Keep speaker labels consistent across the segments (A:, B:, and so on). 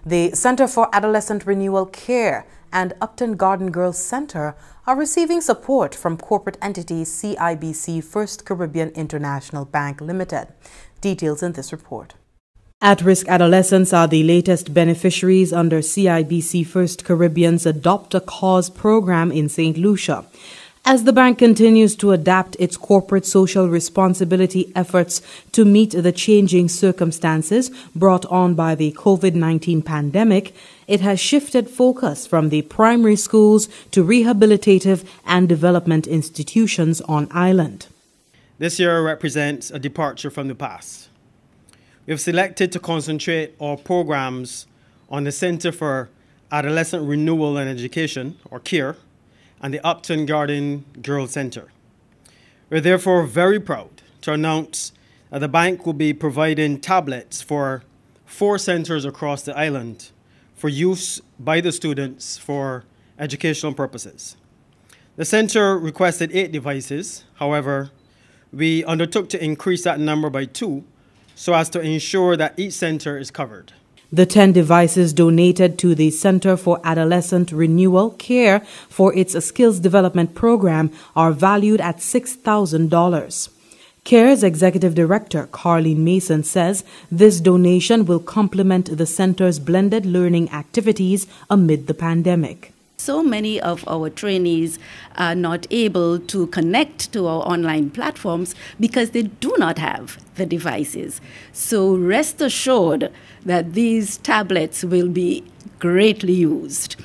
A: The Centre for Adolescent Renewal Care and Upton Garden Girls Centre are receiving support from corporate entity CIBC First Caribbean International Bank Limited. Details in this report. At-risk adolescents are the latest beneficiaries under CIBC First Caribbean's Adopt a Cause program in St. Lucia. As the bank continues to adapt its corporate social responsibility efforts to meet the changing circumstances brought on by the COVID-19 pandemic, it has shifted focus from the primary schools to rehabilitative and development institutions on island.
B: This year represents a departure from the past. We have selected to concentrate our programs on the Centre for Adolescent Renewal and Education, or CARE, and the Upton Garden Girls Centre. We're therefore very proud to announce that the bank will be providing tablets for 4 centres across the island for use by the students for educational purposes. The centre requested 8 devices. However, we undertook to increase that number by 2 so as to ensure that each centre is covered.
A: The 10 devices donated to the Centre for Adolescent Renewal Care for its skills development program are valued at $6,000. CARE's Executive Director, Carleen Mason, says this donation will complement the center's blended learning activities amid the pandemic.
C: So many of our trainees are not able to connect to our online platforms because they do not have the devices. So rest assured that these tablets will be greatly used.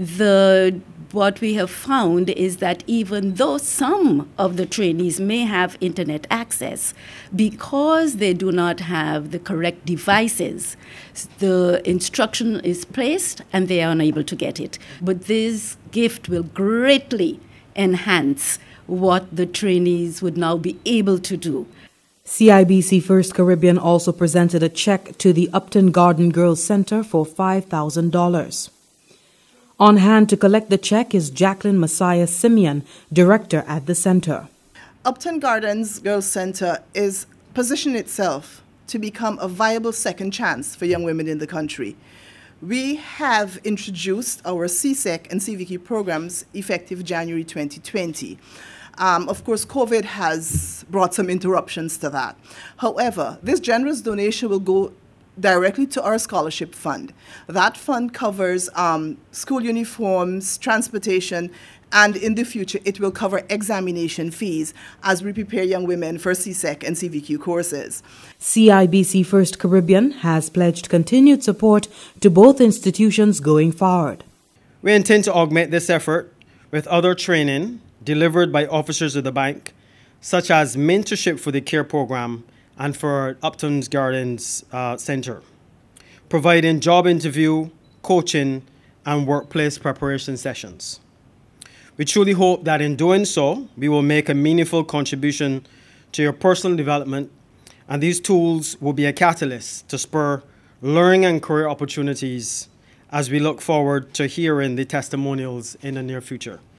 C: What we have found is that even though some of the trainees may have internet access, because they do not have the correct devices, the instruction is placed and they are unable to get it. But this gift will greatly enhance what the trainees would now be able to do.
A: CIBC First Caribbean also presented a check to the Upton Garden Girls Centre for $5,000. On hand to collect the check is Jacqueline Messiah Simeon, director at the centre.
D: Upton Gardens Girls Centre is positioning itself to become a viable second chance for young women in the country. We have introduced our CSEC and CVQ programs effective January 2020. Of course, COVID has brought some interruptions to that. However, this generous donation will go directly to our scholarship fund. That fund covers school uniforms, transportation, and in the future it will cover examination fees as we prepare young women for CSEC and CVQ courses.
A: CIBC First Caribbean has pledged continued support to both institutions going forward.
B: We intend to augment this effort with other training delivered by officers of the bank, such as mentorship for the CARE program and for Upton Gardens Centre, providing job interview, coaching, and workplace preparation sessions. We truly hope that in doing so, we will make a meaningful contribution to your personal development, and these tools will be a catalyst to spur learning and career opportunities as we look forward to hearing the testimonials in the near future.